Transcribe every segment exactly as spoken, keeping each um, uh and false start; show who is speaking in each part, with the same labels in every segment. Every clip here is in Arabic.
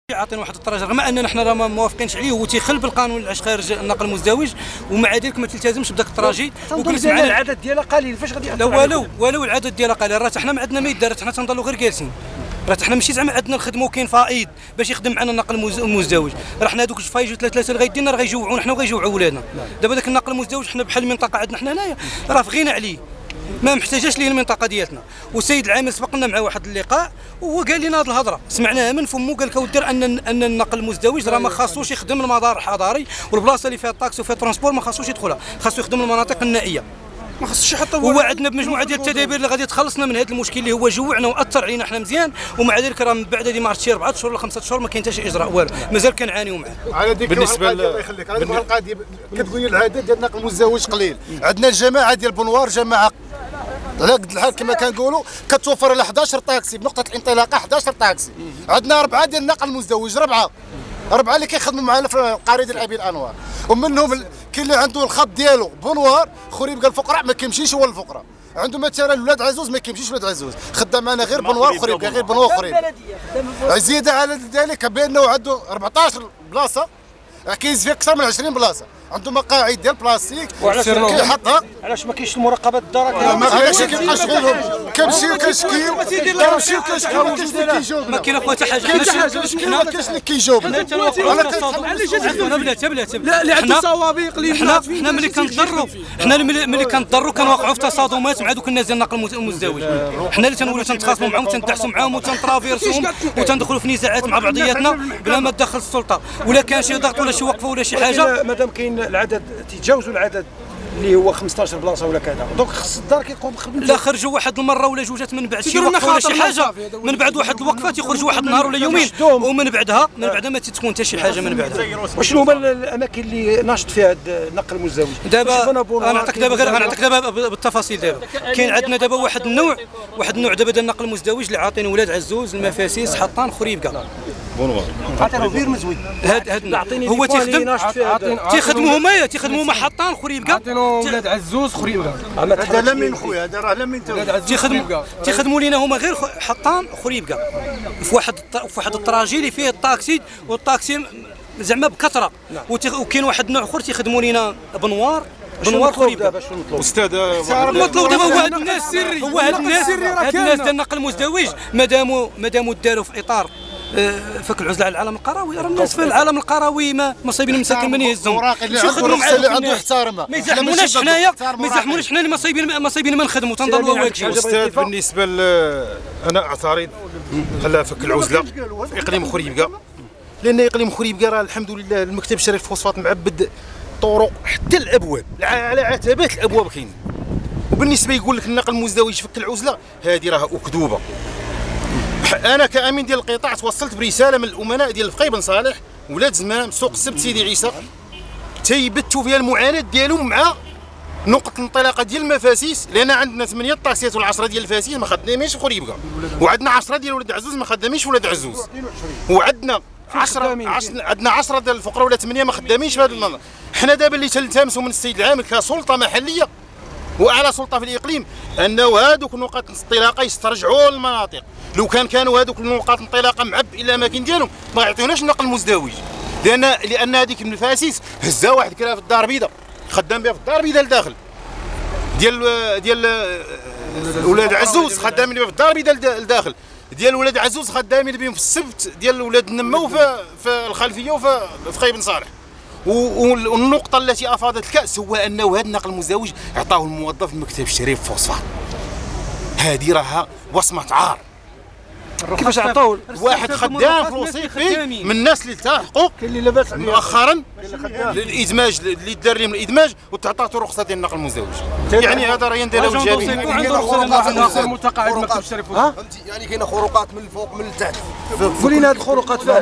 Speaker 1: عاطين واحد الطراج رغم اننا حنا راه ما موافقينش عليه هو تيخل بالقانون العش خارج النقل المزدوج ومع ذلك ما تلتزمش بداك التراجي
Speaker 2: وجلس معنا العدد ديالها قليل فاش غادي
Speaker 1: لا والو والو العدد ديالها قليل راه حنا ما عندنا ما يدار حنا تنضلوا غير جالسين راه حنا ماشي زعما عندنا الخدمه وكاين فائض باش يخدم معنا النقل المزدوج راه حنا هذوك الفايج ثلاثه ثلاثه اللي غيدينا راه غيجوعونا حنا وغيجوعوا ولادنا دابا داك النقل المزدوج حنا بحال المنطقه عندنا حنا هنايا راه فغينا عليه ما محتاجاش ليه المنطقه ديالتنا والسيد العامل سبق لنا مع واحد اللقاء وهو قال لنا هذه الهضره سمعناها من فمو قال لك اودي ان ان النقل المزدوج راه ما خاصوش يخدم المدار الحضاري والبلاصه اللي فيها الطاكسي وفيها الترونسبور ما خاصوش يدخلها خاصو يخدم المناطق النائيه ما خاصش حتى هو وعدنا بمجموعه ديال التدابير اللي غادي تخلصنا من هذا المشكل اللي هو جوعنا واثر علينا حنا مزيان ومع ذلك راه من بعد هذه ما عرفتش اربعه اشهر ولا خمسه اشهر ما كاين حتى شي اجراء والو مازال كنعانيو معاه.
Speaker 3: على ديك بالنسبه الله يخليك على القضيه كتقول لي العدد ديال النقل المزدوج قليل عندنا الجماعه ديال بنوار جماعه على قد الحال كما كنقولوا كتوفر على حداش طاكسي بنقطه الانطلاقه حداش طاكسي عندنا اربعه ديال النقل المزدوج ربعه ربعه اللي كيخدموا معنا في قريه الابي الانوار ومنهم كاين اللي عنده الخط ديالو بنوار خريبكا الفقراء ما كيمشيش هو الفقراء عنده مثلا ولاد عزوز ما كيمشيش ولاد عزوز خدام معنا غير بنوار خريبكا غير بنوار خريبكا زياده على ذلك بانه عنده أربعطاش بلاصه كيز فيها اكثر من عشرين بلاصه عنده مقاعد ديال بلاستيك كيحطها
Speaker 2: علاش ما كاينش المراقبه الدرك
Speaker 3: ما كاينش كيبقى شغلهم كنمشيو كنشكيو كنمشيو كنشكيو ما كاينش اللي كيجاوبنا
Speaker 1: ما كاين اخويا حتى حاجه
Speaker 3: كاين حاجه ما كاينش اللي كيجاوبنا
Speaker 1: حنا بلاتي بلاتي
Speaker 2: لا اللي عنده سوابق اللي
Speaker 1: حنا حنا ملي كنضروا حنا ملي كنضروا كنوقعوا في تصادمات مع دوك الناس ديال النقل المزدوج حنا اللي تنوليو تنتخاصموا معاهم وتندحسوا معاهم وتنطرافيرسوهم وتندخلوا في نزاعات مع بعضياتنا بلا ما تدخل السلطه ولا كان شي ضغط ولا شي وقفه ولا شي حاجه
Speaker 2: مادام كاين العدد تيتجاوزوا العدد اللي هو خمسطاش بلاصه ولا كذا دونك خص الدار كيقوم بخدمته
Speaker 1: لا خرجوا واحد المره ولا جوجات من بعد شي وقفه ولا شي حاجه من بعد واحد الوقفه تيخرجوا واحد النهار ولا يومين ومن بعدها من بعدها ما تتكون حتى شي حاجه من بعدها.
Speaker 2: وشنو هما الاماكن اللي ناشط فيها النقل المزدوج؟
Speaker 1: دابا انا نعطيك دابا غير نعطيك دابا بالتفاصيل دابا كاين عندنا دابا واحد النوع واحد النوع دابا ديال النقل المزدوج اللي عاطينه ولاد عزوز المفاسيس حطان خريبكا
Speaker 3: بونوار
Speaker 2: عاطينه بير مزوي
Speaker 1: هاد هاد هو تيخدم تيخدموا هما تيخدموا هما حطان خريبكا
Speaker 4: عاطينه ولاد عزوز خريبكا
Speaker 3: هذا لا من خويا هذا راه لا من
Speaker 1: تيخدموا تيخدموا لينا هما غير حطان خريبكا في واحد في واحد الطراجي اللي فيه الطاكسي والطاكسي زعما بكثره وكاين واحد النوع اخر تيخدموا لينا بنوار بنوار خريبكا
Speaker 3: استاذ
Speaker 1: المطلوب دابا هو هاد الناس سري هو هاد الناس هاد الناس ديال النقل المزدوج مادامو مادامو داروا في اطار فك العزله على العالم القروي راه الناس في العالم القروي ما مصايبين المساكن من يهزهم
Speaker 3: شو خدموا مع اللي عنده يحترمها
Speaker 1: ما يزحموناش حنايا ما يزحموناش حنا اللي مصايبين مصايبين ما نخدموا تنضلوا واقفين.
Speaker 3: استاذ بالنسبه انا اعترض على فك العزله في اقليم خريبكا لان اقليم خريبكا راه الحمد لله المكتب الشرعي الفوسفات معبد طرق حتى الابواب على عتبات الابواب كاين وبالنسبه يقول لك النقل المزدوج يفك العزله هذه راه اكذوبه. انا كامين ديال القطاع توصلت برساله من الامناء ديال فقي بن صالح ولاد زمام سوق السبت سيدي عيسى تيبتوا فيها المعاناه ديالهم مع نقطه الانطلاقه ديال المفاسيس لان عندنا ثمانيه طاكسيات ولا عشرة ديال الفاسيس ما خدامينش في خريبكا وعندنا عشرة ديال ولاد عزوز ما خدامينش ولاد عزوز وعندنا عشرة عندنا عشرة ديال الفقراء ولا ثمانيه ما خدامينش في هذا المنظر. حنا دابا اللي تلتمسوا من السيد العامل كسلطه محليه واعلى سلطه في الاقليم انه هذوك نقاط الانطلاقه يسترجعوا للمناطق لو كان كانوا هذوك نقاط الانطلاقه معب الى الاماكن ديالهم ما يعطيوناش النقل المزدوج لان لان هذيك المفاسيس هزها واحد كرا في الدار البيضاء خدام بها في الدار البيضاء لداخل ديال ديال ولاد عزوز خدامين بها في الدار البيضاء لداخل ديال ولاد عزوز خدامين بهم في السبت ديال ولاد النما وفي في الخلفيه وفي فقي بن صالح. والنقطة التي أفاضت الكأس هو أنه هذا النقل المزدوج أعطاه الموظف المكتب الشرعي في فوسفات هذه راها وصمة عار.
Speaker 2: كيفاش عطاوه
Speaker 3: واحد خدام في الوصيفي من الناس اللي التحقوا مؤخرا للادماج اللي دار لهم الادماج وتعطاتو رخصه ديال النقل المزدوج يعني هذا راه ينديروا الجميع
Speaker 4: عنده خروقات متقاعد المكتب الشرعي
Speaker 5: فهمتي يعني كاينه خروقات من الفوق من التحت
Speaker 2: قول لنا هذه الخروقات فاش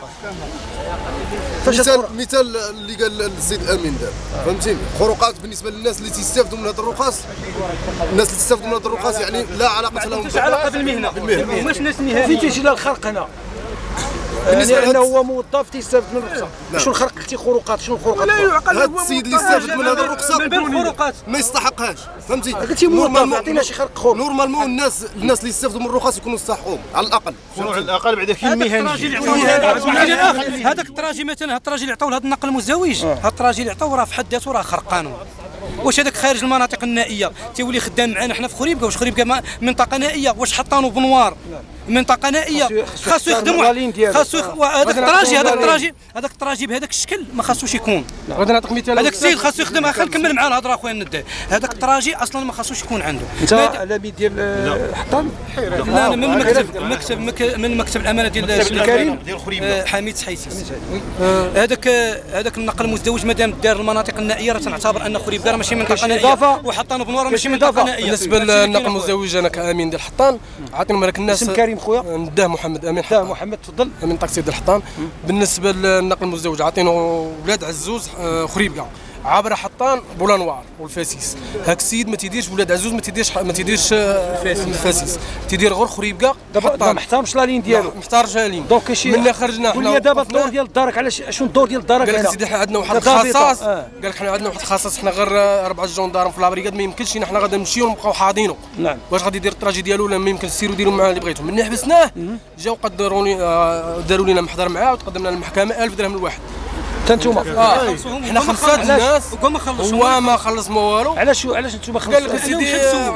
Speaker 5: مثال مثال اللي قال السيد الامين دابا فهمتيني خروقات بالنسبه للناس اللي تيستافدوا من هذا الرخص الناس اللي تستافدوا من هذا الرخص يعني لا علاقه لهم
Speaker 1: علاقه بالمهنه
Speaker 5: بالمهنه
Speaker 1: ماشي ناس نهائيين
Speaker 2: فين تيجي لها الخرق هنا بالنسبه لانه هو موظف تيستافد من الرخصه. شنو الخرق قلتي خروقات؟ شنو الخروقات؟
Speaker 5: لا يعقل هذا السيد اللي استافد من هذه الرخصه
Speaker 1: بالخروقات
Speaker 5: ما يستحقهاش فهمتي.
Speaker 2: قلتي موظف عطينا شي خرق خروق.
Speaker 5: نورمالمون الناس الناس اللي يستافدوا من الرخص يكونوا يستحقوهم على الاقل.
Speaker 3: على الاقل بعدا كاين مهني.
Speaker 1: هذاك التراجي مثلا هذا التراجي اللي عطاو لهذا النقل المزدوج هذا التراجي اللي عطاو راه في حد ذاته راه خرق قانون. واش هذاك خارج المناطق النائيه تيولي خدام معنا حنا في خريبكا؟ واش خريبكا منطقه نائيه؟ واش حطانو بنوار منطقه نائيه؟ خاصو يخدم خاصو هذاك التراجي هذاك التراجي هذاك التراجي بهذاك الشكل ما خاصوش يكون.
Speaker 4: غادي نعطيك مثال.
Speaker 1: هذاك السيد خاصو يخدم. خلينا نكمل مع الهضره اخويا ندى. هذاك التراجي اصلا ما خاصوش يكون عنده.
Speaker 2: انت علامي ديال حطام؟
Speaker 1: لا انا من المكتب المكتب من مكتب الامانه ديال
Speaker 2: الكريم
Speaker 3: ديال خريبكا
Speaker 1: حميد سحيسيس. هذاك هذاك النقل المزدوج مادام دار المناطق النائيه راه تنعتبر ان خريبكا ماشي منطقه نائيه وحطانو بنوار ماشي منطقه نائيه.
Speaker 4: بالنسبه للنقل المزدوج انا كامين ديال الحطان عطينا لك الناس.
Speaker 2: اسم كريم خويا؟
Speaker 4: نداه محمد امين
Speaker 2: حطان. محمد تفضل.
Speaker 4: من طاكسي ديال الحطان. بالنسبه للنقل المزدوج عطينو ولاد عزوز خريبكا عابره حطان بولانوار والفاسيس. هاك السيد ما تيديرش ولاد عزوز ما تيديرش ما تيديرش الفاسيس تيدير غير خريبكا.
Speaker 2: دابا ما احترمش لا لين ديالو
Speaker 4: ما احترمش لا لين.
Speaker 2: دونك شي
Speaker 4: ملي خرجنا
Speaker 2: حنا قول دابا الدور ديال الدارك علاش شنو الدور ديال الدارك؟
Speaker 4: قال لك سيدي حنا عندنا واحد الخصاص قال لك حنا عندنا واحد الخصاص حنا غير اربعه جوندارم في لابريكاد ما يمكنش لينا حنا غادي نمشيو ونبقاو حاضينو.
Speaker 2: نعم
Speaker 4: واش غادي يدير التراجي ديالو ولا ما يمكن سيروا ديروا معاه اللي بغيتو. ملي حبسناه جاو قدروني داروا لنا محضر معاه وتقدمنا للمحكمه ألف درهم الواحد.
Speaker 2: انتم
Speaker 4: اه حنا خمسه الناس هو ما خلص ما والو.
Speaker 2: علاش علاش انتم خمسه؟
Speaker 4: قال لك سيدي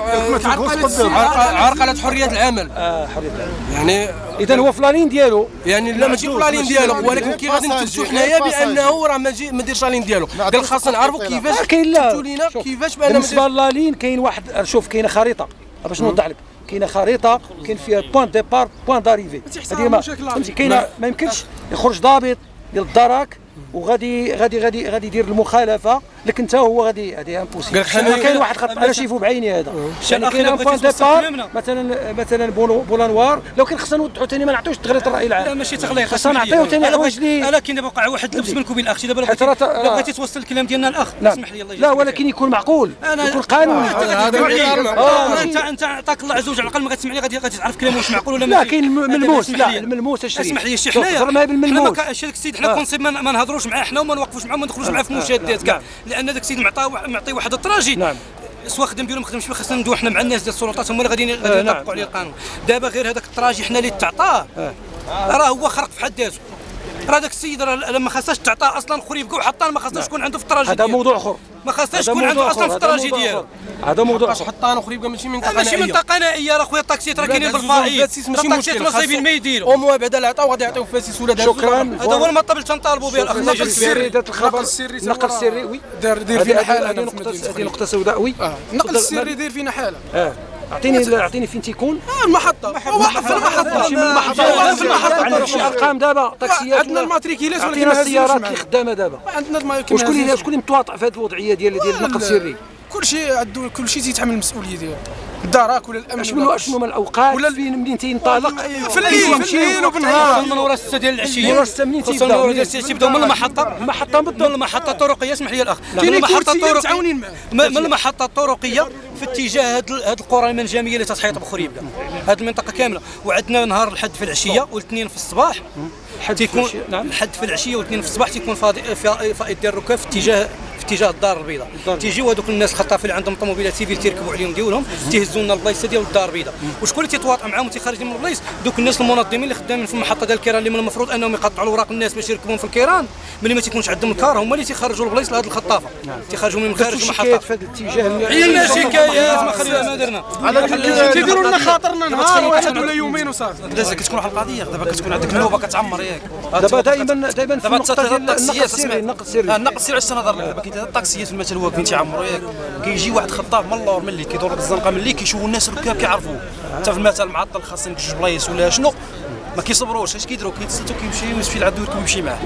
Speaker 4: عرقلت حريه العمل.
Speaker 2: اه حريه العمل
Speaker 4: يعني
Speaker 2: اذا هو في لالين ديالو
Speaker 4: يعني لا ماشي في لالين ديالو ولكن كي غادي نتفتوا حنايا بانه راه ما ما ديرش لالين ديالو. قال خاصنا نعرفوا كيفاش
Speaker 2: كاين لا
Speaker 4: تفتوا لينا كيفاش بان
Speaker 2: بالنسبه للالين كاين واحد. شوف كاينه خريطه باش نوضح لك. كاينه خريطه كاين فيها بوان ديبار بوان داريفي. هذه ما فهمتي كاينه ما يمكنش يخرج ضابط ديال الدرك وغادي غادي غادي غادي يدير المخالفه لك انت هو غادي هذه امبوسيبل. كاين واحد خط انا شايفه بعيني هذا. يعني كاين ان بوان ديبار مثلا مثلا بولانوار لو كان خصنا نوضحوا ثاني ما نعطيوش تغليط الراي العام.
Speaker 1: لا ماشي تغليط
Speaker 2: خصنا نعطيو ثاني حوايج اللي
Speaker 1: الا كاين دابا وقع واحد لبس منكم وبين الاخ دابا لو بغيتي توصل الكلام ديالنا الاخ اسمح لي الله يجزيك.
Speaker 2: لا ولكن يكون معقول يكون قانوني.
Speaker 1: انت انت عطاك الله عز وجل على الاقل ما غتسمعني غادي غادي تعرف كلامي واش معقول ولا
Speaker 2: ماشي. لا كاين الملموس. لا الملموس الشريف
Speaker 1: اسمح لي شي حنايا حنا ما كاينش داك السيد حنا كونسيب ما نهضروش معاه حنا وما نوقفوش معاه وما ندخلوش معاه في مشادات كاع لان داك السيد معطى معطي واحد التراجي.
Speaker 2: نعم
Speaker 1: سواء خدم بيه ولا ما خدمش بيه خاصنا ندوي حنا مع الناس ديال السلطات هما اللي غادي غادي يطبقوا عليه القانون. دابا غير هذاك التراجي حنا اللي تعطاه راه هو خرق في حد ذاته. راه داك السيد راه ما خاصهاش تعطاه اصلا خريبكا وحطان ما خاصهاش يكون عنده في التراجي.
Speaker 2: هذا موضوع اخر.
Speaker 1: ما خاصهاش يكون عنده اصلا في التراجي ديالو.
Speaker 2: هذا موضوع
Speaker 4: اخر. حطان وخريبكا ماشي منطقه
Speaker 1: نائيه ماشي منطقه نائيه راه خويا الطاكسيات راه كاينين بالفائض.
Speaker 4: ماشي مشكل
Speaker 1: صايبين ما يديروا
Speaker 4: او مو بعدا لا عطاو غادي يعطيو فاسيس ولا دار.
Speaker 2: شكرا.
Speaker 1: هذا هو المطلب اللي تنطالبوا به الاخ.
Speaker 2: النقل السري دات الخبر. النقل السري وي
Speaker 4: دار دير فينا حاله.
Speaker 2: هذه نقطه هذه نقطه سوداء وي.
Speaker 4: النقل السري داير فينا حاله.
Speaker 2: اه اعطيني اعطيني فين تيكون.
Speaker 4: المحطه واقف في المحطه.
Speaker 2: ماشي من المحطه واقف في المحطه. عندك شي ارقام دابا طاكسيات؟
Speaker 4: عندنا الماتريكيلات ولكن
Speaker 2: عندنا السيارات اللي خدامه دابا.
Speaker 4: عندنا
Speaker 2: وشكون اللي شكون اللي متواطئ في هذه الوضعيه ديال ديال النقل السري؟
Speaker 4: كلشي عندو كلشي تيتحمل المسؤوليه ديالو. الدراك ولا الامن
Speaker 2: شنو شنو هما الاوقات ولا فين منين تينطلق
Speaker 4: في الليل في الليل وبالنهار
Speaker 1: من ورا ستة ديال العشيه.
Speaker 2: ورا ستة منين تيبداو؟
Speaker 1: تيبداو من المحطه.
Speaker 2: المحطه بالضبط.
Speaker 1: من المحطه الطرقيه اسمح لي الاخ.
Speaker 4: كاين المحطه الطرقيه
Speaker 1: من المحطه الطرقيه في اتجاه هاد هاد القرى المنجميه اللي تتحيط بخريبكا. هاد المنطقه كامله وعندنا نهار الحد في العشيه والاثنين في الصباح تيكون الحد في العشيه والاثنين في الصباح تيكون فاضي فائض ديال الركاب في اتجاه في اتجاه الدار البيضاء. تيجيو هذوك الناس الخطافين اللي عندهم طوموبيلات سيفيل تيركبوا عليهم ديالهم تيهزوا لنا البلايص ديال الدار البيضاء. وشكون اللي تيتواطئ معاهم وتيخرج من البلايص؟ دوك الناس المنظمين اللي خدامين في المحطه ديال الكيران اللي من المفروض انهم يقطعوا اوراق الناس باش يركبون في الكيران ملي ما تيكونش عندهم الكار هما اللي تيخرجوا البلايص لهذه الخطافه. تيخرجوا من خارج المحطه
Speaker 2: في هذا الاتجاه.
Speaker 1: عينا شكايات ما خلينا ما درنا
Speaker 4: تيديروا لنا خاطرنا نهار واحد ولا يومين وصافي.
Speaker 6: دابا كتكون واحد القضيه دابا كتكون عندك النوبه كتعمر ياك
Speaker 2: دابا دائما دائما في النقطه ديال النقل السري. النقل السري
Speaker 6: النقل السري علاش تنهضر لك دابا كاين الطاكسيات في المثل واقفين تيعمروا ياك كيجي واحد خطاف من اللور ملي كيدور الزنقه ملي كيشوفوا الناس ركاب كيعرفوه حتى في المثل معطل خاصهم جوج بلايص ولا شنو ما كيصبروش اش كيديروا كيتسلتوا كيمشيو يمشي لعندو يركب يمشي معاه.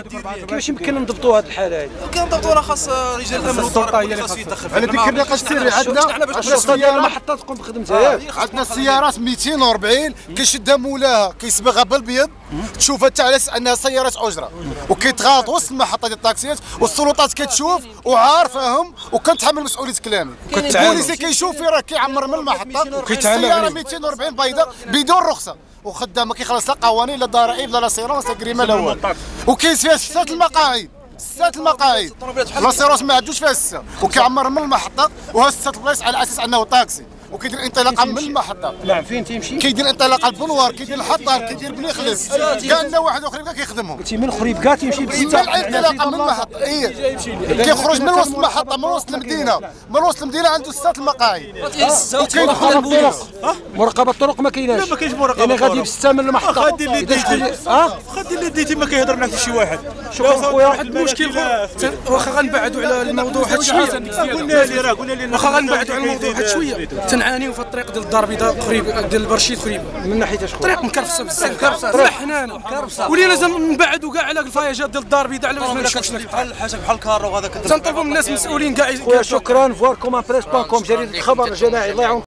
Speaker 2: كيفاش يمكن نضبطوا هذه الحاله هذه؟
Speaker 6: كنضبطوا راه خاص رجال الامن والطرق اللي خاص يتدخل
Speaker 3: على ذكر النقل السري عندنا
Speaker 2: عندنا المحطه تقوم بخدمتها.
Speaker 3: عندنا السيارات مئتين وأربعين كيشدها مولاها كيصبغها بالبيض تشوفها حتى على انها سيارات اجره وكيتغاط وسط المحطه ديال الطاكسيات والسلطات كتشوف وعارفاهم وكنتحمل مسؤوليه كلامي. البوليسي كيشوف راه كيعمر من المحطه السياره مئتين وأربعين بيضاء بدون رخصه وخدام ما كيخلص لا قوانين لا ضرائب لا لاسيرونس لا كريمه لا والو، وكاين فيها ستة المقاعد ستة المقاعد لاسيرونس ما عندوش فيها ستة، وكيعمر من المحطه وها ستة البلايص على اساس انه طاكسي، وكيدير انطلاقه من المحطه.
Speaker 2: نعم فين تيمشي؟
Speaker 3: كيدير انطلاقه البنوار، كيدير الحطار، كيدير بني خليف، كان واحد اخر بقى كيخدمهم.
Speaker 2: قلتي من خريبكا تيمشي
Speaker 3: من
Speaker 2: بستة
Speaker 3: الانطلاقه من المحطه اي كيخرج من وسط المحطه من وسط المدينه من وسط المدينه عنده ستة المقاعد.
Speaker 2: وكاين الطرق مراقبه الطرق ما كايناش.
Speaker 7: لا ما كاينش مراقبه.
Speaker 2: يعني غادي بستة من المحطه.
Speaker 7: غادي اللي ديتي اه غادي اللي ديتي ما كيهضر معك شي واحد.
Speaker 2: شوف خويا
Speaker 4: واحد المشكل واخا غنبعدوا على الموضوع واحد شويه،
Speaker 7: قلنا لي راه قلنا لي
Speaker 4: واخا غنبعدوا على الموضوع واحد شويه تنعانيو في الطريق ديال الدار البيضاء قريب ديال البرشيد قريب
Speaker 2: من ناحيه اش
Speaker 4: طريق مكرفسه بزاف مكرفسه حنانه ولينا لازم نبعدوا كاع على الفياجات ديال الدار البيضاء على باش ما نشوفش
Speaker 6: بحال حاجه بحال الكارو هذاك.
Speaker 4: تنطلبوا من الناس مسؤولين كاع
Speaker 2: خويا شكرا. فوار كومان بريس بون كوم جريده الخبر الجماعي الله يعاون.